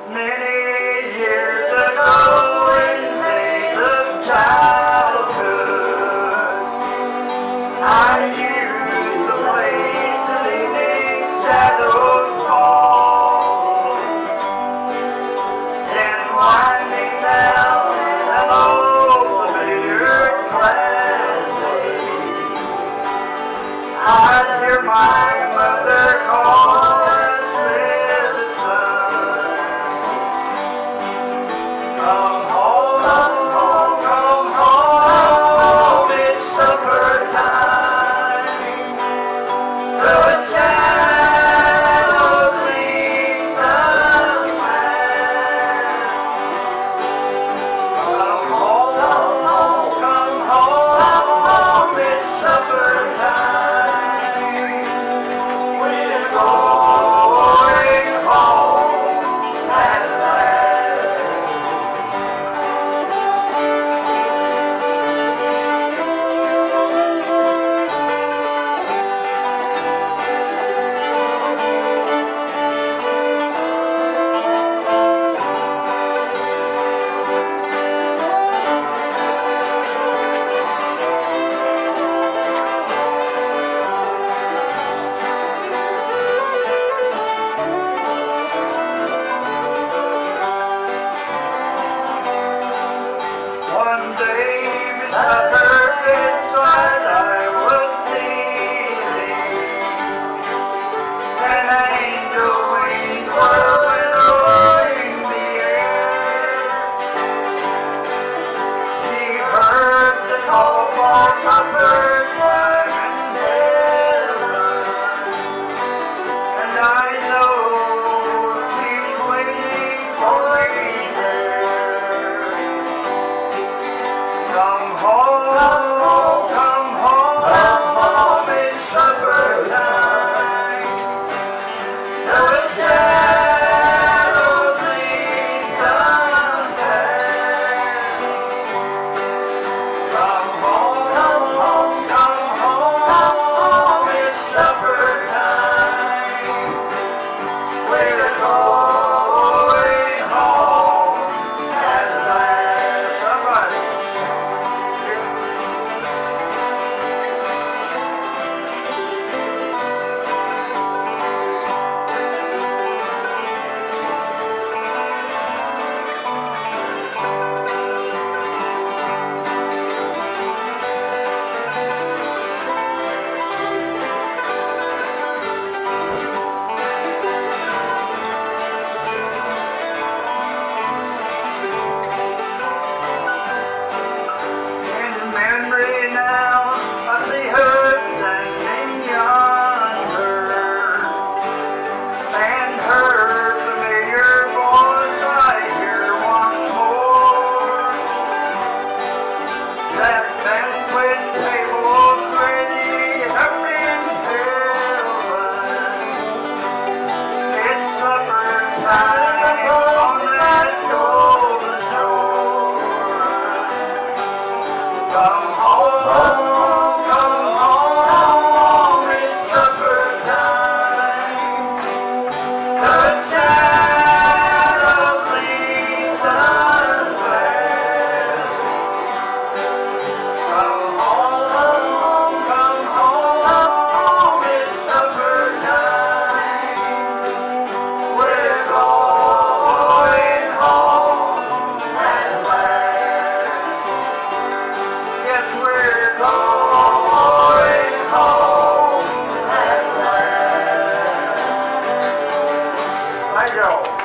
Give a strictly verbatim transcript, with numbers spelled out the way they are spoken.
Many years ago in days of childhood, I used to play till evening shadows fall, then winding down in an old familiar classic, I'd hear my mother call and say, "Son, come home, come home, come home, it's supper time." Though the shadows lengthen fast, come home, come home, come home, it's supper time. We're going home at last. One day beside her bedside I was kneeling, and angel wings were winnowing the air. She heard the call for supper time in heaven, and I know she's waiting for me there. Come home, come home, come home, come home, it's supper time. Though the shadows lengthen fast, come home, come home, come home, it's supper time. We're going home at last. Somebody. In memory now, I see her standing yonder, and her familiar voice I hear once more. That banquet table's ready up in heaven. It's supper time on that golden shore. Come home, come home, it's supper time. The shadows lengthen fast. Come home, come home, it's supper time. We're going home at last. Yes, we're going home at last. Thank you.